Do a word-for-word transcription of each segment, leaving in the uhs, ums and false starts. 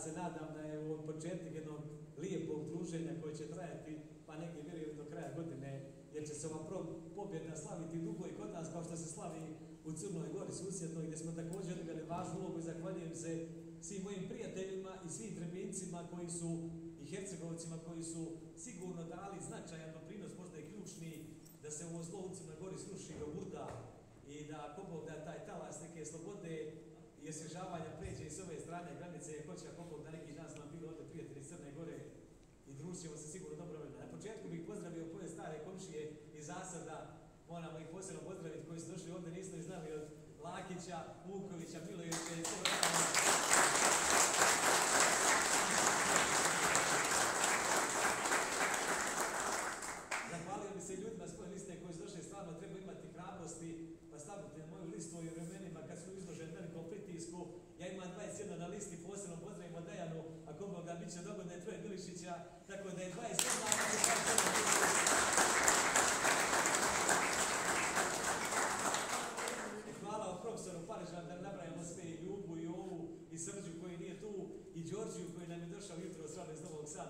se nadam da je ovo početak jednog lijepog druženja koje će trajati, pa negdje vjerujem do kraja godine, jer će se ova pobjeda slaviti dugo i kod nas, kao što se slavi u Crnoj Gori susjednoj, gdje smo također odigrali važnu ulogu i zahvaljujem se svim mojim prijateljima i svim Trebincima koji su i Hercegovcima koji su sigurno dali značajan doprinos, možda i ključni, da se ovo zlo u Crnoj Gori sruši i oburda i da ako Bog da taj talas neke slobode i osvježavanja pređe i s ove strane granice, hoće ako Bog da neki dan smo bili ovdje prijatelji iz Crne Gore i družimo se sigurno dobro vremena. Na početku bih pozdravio poje stare komšije iz Zasada, moramo ih posebno pozdraviti koji su došli ovdje, nismo ih znali, od Lakića, Vukovića, Milovića i sve vremena. Zahvalio bi se ljudima s koje liste koji su došli, stvarno treba imati hrabrosti, pa stavite na moju listu i vremenima kad su izloženi velikom pritisku. Ja imam dvadeset jedan na listi, posebno pozdravimo Dejanu, ako Bog da bit će dogodne Troje Milišića, tako da je dvadeset jedan. Hvala profesoru Parižan da nabrajamo sve i Ljubu i Ovu i Srđu koji nije tu i Đorđiju koji nam je došao jutro s rada iz Novog Sada.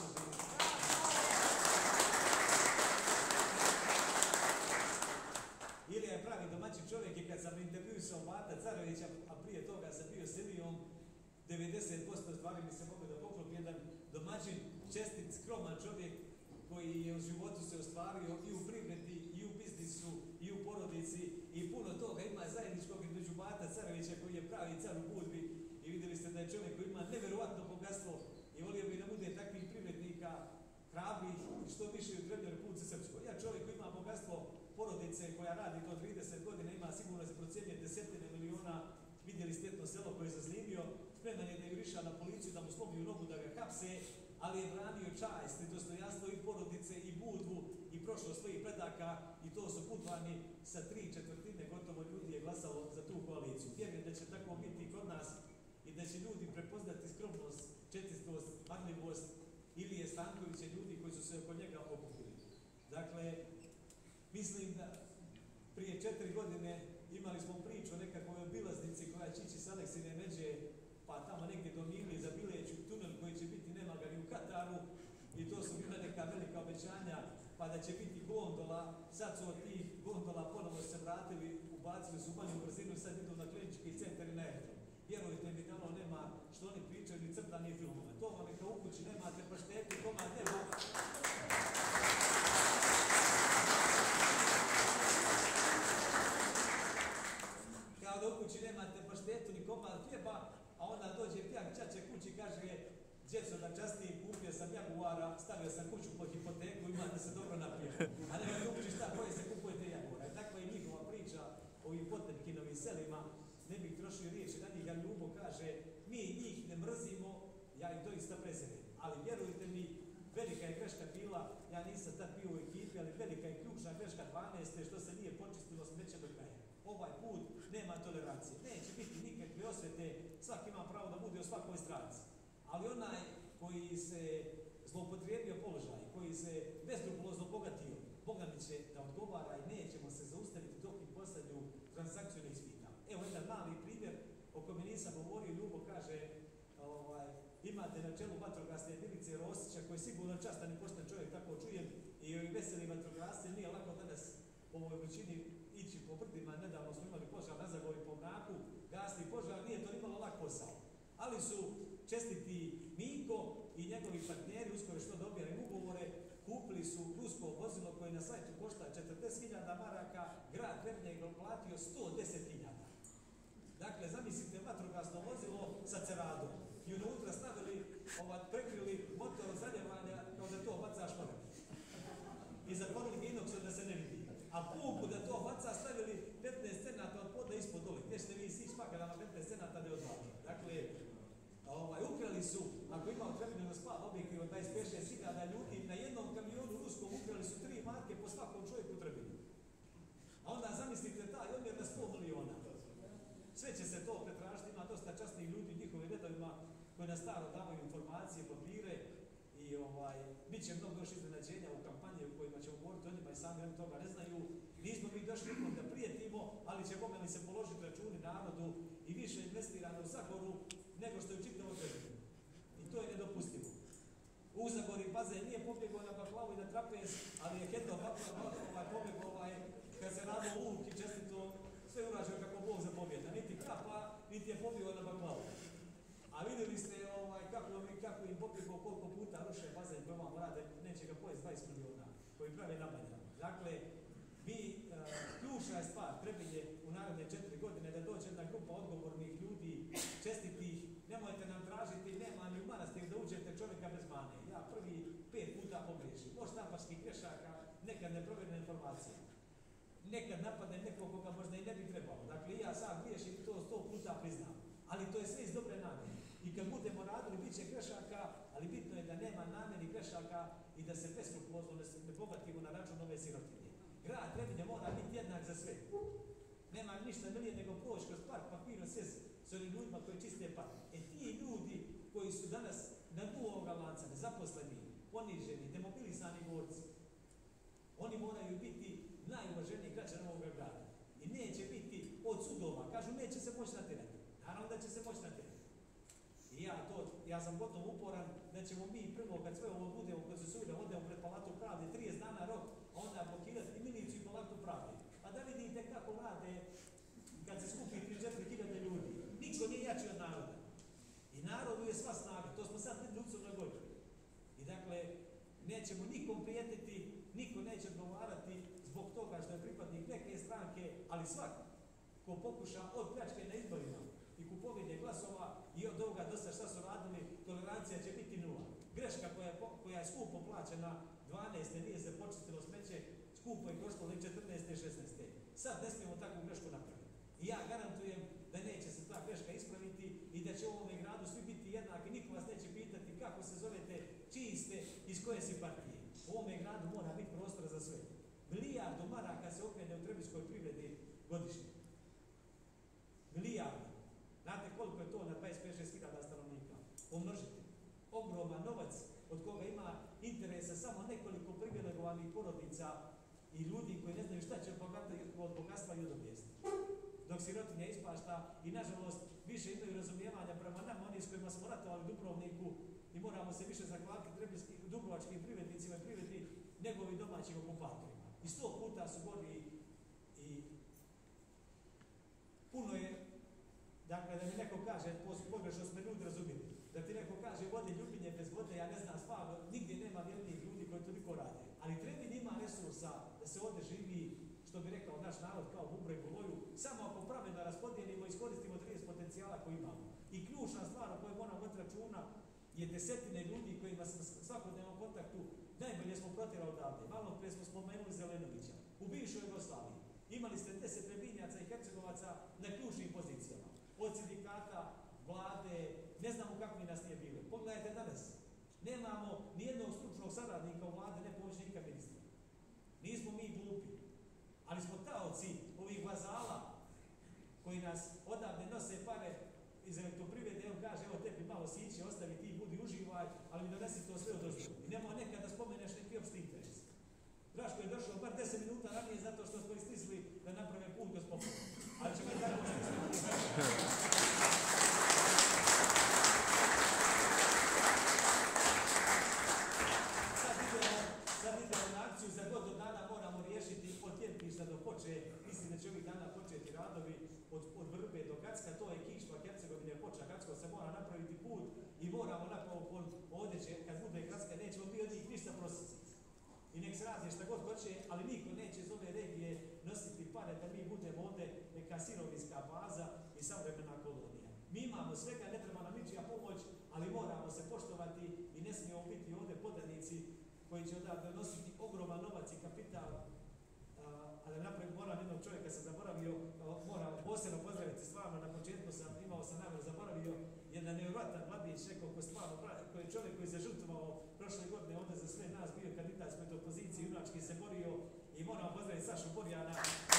Ilija je pravi domaćin čovjek i kad sam intervjuisao Mata Carovića, a prije toga sam bio s Ilijom, devedeset posto stvari mi se mogu da poklopi jedan domaćin, čestit, skroman čovjek koji je u životu se ostvario i u privredi, i u biznisu, i u porodici i puno toga ima zajedničkog između Mata Carovića koji je pravi car u Budvi i vidjeli ste da je čovjek koji ima nevjerovatno bogatstvo i volio bi da bude takvih privrednika hrabrih i što više u Drevnjoj Republici Srpskoj. Ja čovjek koji ima bogatstvo porodice koja radi to trideset godina, ima sigurno se procjenjuje desetine miliona, vidjeli ste jedno selo koje je zaslimio, spreman je da je juriša na policiju, da mu slomiju nogu, da ga hapse, ali je branio čast i dostojanstvo i porodice i Budvu i prošlo svojih predaka i to su putovani sa tri četvrtine gotovo ljudi je glasalo za tu koaliciju. Vjerujem da će tako biti kod nas i da će ljudi prepoznati skromnost, čestitost, marljivost Ilije Stankovića, ljudi koji su se oko njega okupili. Dakle, mislim da prije četiri godine imali smo priču o nekakvoj obilaznici koja će ići s Aleksine Međe, pa tamo negdje do Mili za Bileću, tunel koji će biti, nema ga ni u Kataru, i to su bila neka velika obećanja, pa da će biti gondola. Sad su od tih gondola ponovo se vratili, ubacili su manju brzinu i sad idu na klinički centar i na aerodrom. Vjerujte mi da ono nema što oni pričaju, ni crta, ni filmove. To vam je kao u kući, nemate paštete, komad nema. Kao da u kući nemate paštetu, ni komad hljeba, a onda dođe pijak čače kući i kaže djeco da častim, kupio sam Jaguara, stavio sam kuću pod hipoteku, imate se dobro napio. A nemate u kući šta, koje se kupujete Jaguara. I takva je njihova priča o ovim Potemkinovim selima. Ne bih trošio riječi na njih, ali Ljubo kaže, mi njih ne mrzimo, ja ih doista prezirem. Ali vjerujte mi, velika je greška bila, ja nisam tad bio u ekipi, ali velika je ključna greška dvanaeste što se nije počistilo smeće do kraja. Ovaj put nema tolerancije, neće biti nikakve osvete, svaki ima pravo da bude o svakoj stranci. Ali onaj koji se zloupotrijebio položaj, koji se bezskrupulozno bogatio, Boga mi će da odgovara i nećemo se zaustaviti dok i posljednju transakciju ne ispitamo. Evo jedan mali primjer o kome nisam govorio, Ljubo kaže, ovaj, imate na čelu vatrogasne jedinice Rosića, koji je sigurno častan i pošten čovjek, tako čujem, i veseli vatrogasci, nije lako danas u ovoj većini ići po brdima, nedavno smo imali požar na Zagori po mraku, gasni požar, nije to nimalo lak posao. Ali su čestiti Minko i njegovi partneri, uskoro što dobijaju ugovore, kupili su rusko vozilo koje na sajtu košta četrdeset hiljada maraka, grad Trebnje je platio sto deset hiljada. Dakle, zamislite vatrogasno vozilo sa ceradom i unutra stavili, ovaj, prekrili motor od zaljevanja kao da to bacaš noga. I zatvorili ga inoksom da se ne vidi. A pumpu da to baca stavili petnaest cenata od poda ispod dole. Gdje ćete vi sići pa kada vam petnaest cenata ne odlaže. Dakle, ovaj, ukrali su, ako imao trebeno na splav objektiv od dvadeset pet šest hiljada ljudi, na jednom kamionu ruskom ukrali su tri marke po svakom čovjeku trebinu. A onda zamislite taj omjer na sto miliona. Sve će se to pretražiti, ima dosta časnih ljudi u njihovim redovima koji na staro davaju informacije, papire i ovaj, bit će mnogo još iznenađenja u kampanji u kojima ćemo govoriti o njima i sami oni toga ne znaju. Nismo mi došli nikom da prijetimo, ali će Boga mi se položiti računi narodu i više investirano u Zagoru nego što je u čitavom Trebinju. u Zagori bazen nije pobjegao na baklavu i na trapez, ali je Heto ovaj, pobjegao ovaj, kad se radilo luk i čestito sve uražio kako Bog zapovjeda. Niti kapa, niti je pobjegao na baklavu. A vidjeli ste ovaj, kako, kako im pobjegao koliko puta ruše bazen koji vam rade, neće ga pojesti dvadeset milijuna koji prave nabadjama. Dakle, mi, uh, ključna je stvar, trebije u naredne četiri godine da dođe jedna grupa odgovornih ljudi, čestitih, nemojte nam tražiti, nema ni u manastir da uđete čovjeka bez mane. Ja prvi pet puta pogriješim, možda napačkih grešaka, nekad neprovjerene informacije. Nekad napadnem nekog koga možda i ne bi trebalo. Dakle, ja sam griješim i to sto puta priznam. Ali to je sve iz dobre namjere. I kad budemo radili, bit će grešaka, ali bitno je da nema namjeri grešaka i da se beskrupulozno ne bogatimo na račun ove sirotinje. Grad Trebinje mora biti jednak za sve. Nema ništa milije nego proći kroz park, papirno sjez s ovim ljudima koji čiste park. E ti ljudi koji su danas na dnu ovoga lanca, nezaposleni, poniženi, demobilisani borci, oni moraju biti najuvaženiji građani ovoga grada. I neće biti od sudova, kažu neće se moći natjerati. Naravno da će se moći natjerati. I ja to, ja sam gotovo uporan da ćemo mi prvo kad sve ovo budemo, kad se sudimo, odemo pred Palatu pravde, trideset dana rok, a onda blokirati i miliciju i Palatu pravde. Pa da vidite kako rade kad se skupi tri do četiri hiljade ljudi. Niko nije jači od naroda. I narodu je sva snaga, to smo sad vidjeli u Crnoj Gori. I dakle, nećemo nikom prijetiti, niko neće odgovarati zbog toga što je pripadnik neke stranke, ali svako ko pokuša od pljačke na izborima i kupovine glasova i od ovoga dosta šta su radili, tolerancija će biti nula. Greška koja je, koja je skupo plaćena dvanaeste nije se počistilo smeće, skupo je koštalo i četrnaeste i šesnaeste. Sad ne smijemo takvu grešku napraviti. I ja garantujem da neće se ta greška ispraviti i da će u ovome gradu svi biti jednaki. Niko vas neće pitati kako se zovete, čiji ste, iz koje si partije. U ovome gradu mora biti prostora za sve. Milijardu maraka se okrene u trebinskoj privredi godišnje. Milijardu. Znate koliko je to na dvadeset pet do šesnaest hiljada stanovnika? Pomnožite. Ogroman novac od koga ima interesa samo nekoliko privilegovanih porodica i ljudi koji ne znaju šta će od bogatstva i od obijesti. Dok sirotinja ispašta i nažalost više imaju razumijevanja prema nama, oni s kojima smo ratovali u Dubrovniku i moramo se više zahvaliti dubrovačkim privrednicima i privredi nego ovim domaćim okupatorima. I sto puta su gori i puno je, dakle da mi neko kaže, pogrešno smo ljudi razumjeli, da ti neko kaže vode ljubinje bez vode, ja ne znam stvarno, nigdje nema vjernih ljudi koji toliko rade. Ali Trebin ima resursa da se ovdje živi, što bi rekao naš narod kao bubre i goloju, samo ako pravedno raspodijelimo i iskoristimo trideset potencijala koji imamo. I ključna stvar o kojoj moramo voditi računa je desetine ljudi kojima smo svakodnevnom kontaktu najbolje smo protjerali odavde. Malo prije smo spomenuli Zelenovića. U bivšoj Jugoslaviji imali ste deset Trebinjaca i Hercegovaca na ključnim pozicijama. Od sindikata, vlade, ne znamo kako mi nas nije bilo. Pogledajte danas. Nemamo nijednog stručnog saradnika u vlade, ne pomoćnika ministra. Nismo mi glupi. Ali smo taoci ovih vazala koji nas odavde nose pare iz elektroprivrede, on kaže, evo tebi malo siće, ostavi ti, budi, uživaj, ali mi donesi to sve od ozbiljno. I nemoj nekad da spomeneš neki opšti interes. Draško je došao bar deset minuta ranije zato što smo istisli da naprave put do spomenu. Ali ćemo i tako stisli. Sad idemo, sad idemo na akciju, za godinu dana moramo riješiti od Tjempišta do Hoče. Mislim da će ovih dana početi radovi od, od Vrbe do Kacka, to je Kištva, Hercegovine, Hoča, Kacko se mora napraviti put i moramo napokon ovdje će, kad bude Kacka, nećemo mi od njih ništa prositi. I nek se radi šta god hoće, ali niko neće iz ove regije nositi pare da mi budemo ovdje neka sirovinska baza i savremena kolonija. Mi imamo svega, ne treba nam ničija pomoć, ali moramo se poštovati i ne smijemo biti ovdje podanici koji će odavde nositi ogroman novac i kapital. A da napravim, moram jednog čovjeka sam zaboravio, moram posebno pozdraviti, stvarno na početku sam imao sam namjer, zaboravio jedan nevjerojatan mladić, rekao ko stvarno, koji je čovjek koji se žrtvovao prošle godine ovdje za sve nas, bio kandidat ispred opozicije, junački se borio i moram pozdraviti Sašu Borjana.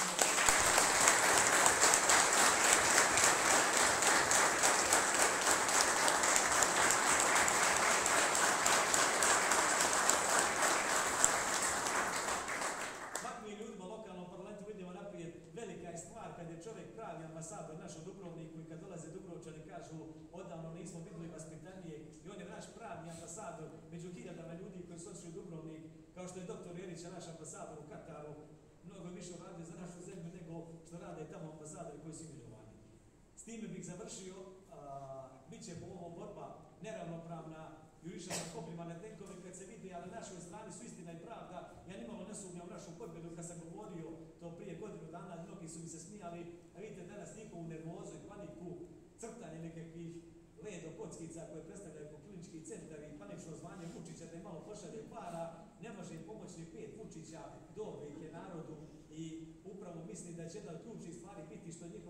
Kad je čovjek pravi ambasador naš u Dubrovniku i kad dolaze Dubrovčani kažu odavno nismo vidjeli vaspitanije i on je naš pravni ambasador među hiljadama ljudi koji su otišli u Dubrovnik, kao što je doktor Jelić, naš ambasador u Kataru, mnogo više radi za našu zemlju nego što rade tamo ambasadori koji su imenovani. S time bih završio, a, bit će po ovo borba neravnopravna, juriša na kopljiva na tenkove kad se vidi, ali na našoj strani su istina i pravda. Ja nimalo ne sumnjam u našu pobjedu kad sam govorio to prije godinu dana, mnogi su mi se smijali, a vidite danas njihovu nervozu i paniku, crtanje nekakvih ledo kockica koje predstavljaju po klinički centar i panično zvanje Vučića da im malo pošalje para, ne može im pomoći ni pet Vučića, dobrih je narodu i upravo mislim da će jedna od ključnih stvari biti što njih